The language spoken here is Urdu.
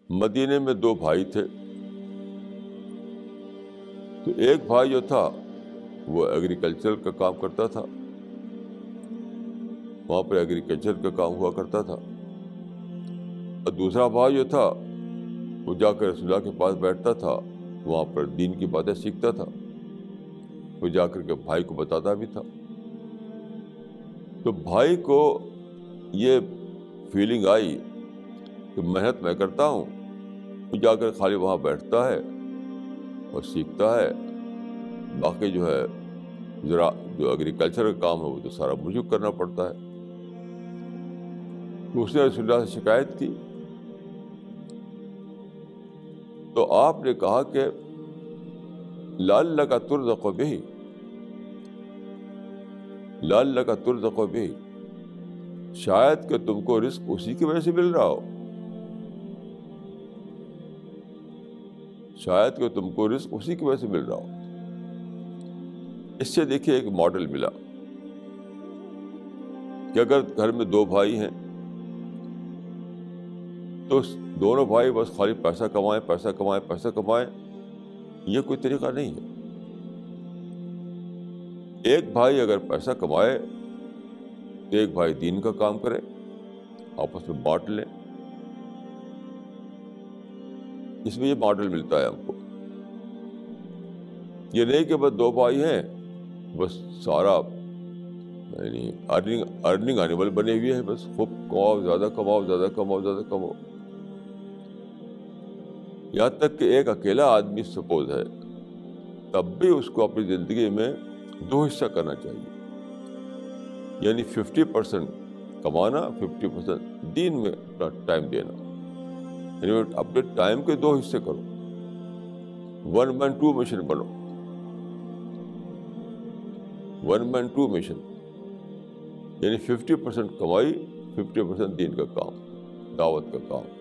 مدینے میں دو بھائی تھے. تو ایک بھائی جو تھا وہ ایگریکلچر کا کام کرتا تھا, وہاں پر ایگریکلچر کا کام ہوا کرتا تھا. اور دوسرا بھائی جو تھا وہ جا کر رسول اللہ کے پاس بیٹھتا تھا, وہاں پر دین کی باتیں سیکھتا تھا, وہ جا کر کے بھائی کو بتاتا بھی تھا. تو بھائی کو یہ فیلنگ آئی کہ محنت میں کرتا ہوں, وہ جا کر خالی وہاں بیٹھتا ہے اور سیکھتا ہے, باقی جو ہے ذرا جو ایگریکلچر کا کام ہے وہ تو سارا مجھے کرنا پڑتا ہے. تو اس نے رسول اللہ سے شکایت کی. تو آپ نے کہا کہ لعلک ترزق بہ, لعلک ترزق بہ, شاید کہ تم کو رزق اسی کی وجہ سے مل رہا ہو, شاید کہ تم کو رزق اسی کی وجہ سے مل رہا ہو. اس سے دیکھیے ایک ماڈل ملا کہ اگر گھر میں دو بھائی ہیں تو دونوں بھائی بس خالی پیسہ کمائیں پیسہ کمائیں پیسہ کمائیں, یہ کوئی طریقہ نہیں ہے. ایک بھائی اگر پیسہ کمائے تو ایک بھائی دین کا کام کرے, آپس میں بانٹ لیں. اس میں یہ ماڈل ملتا ہے ہم کو. یہ نہیں کہ بس دو بھائی ہیں بس سارا یعنی ارننگ اینیمل بنے ہوئے ہیں, بس خوب کماؤ زیادہ کماؤ زیادہ کماؤ زیادہ کماؤ. یہاں تک کہ ایک اکیلا آدمی سپوز ہے تب بھی اس کو اپنی زندگی میں دو حصہ کرنا چاہیے, یعنی 50% کمانا, 50% دین میں اپنا ٹائم دینا. یعنی اپنے ٹائم کے دو حصے کرو, 1 man 2 مشن بنو, 1 man 2 مشن, یعنی 50% کمائی 50% دین کا کام, دعوت کا کام.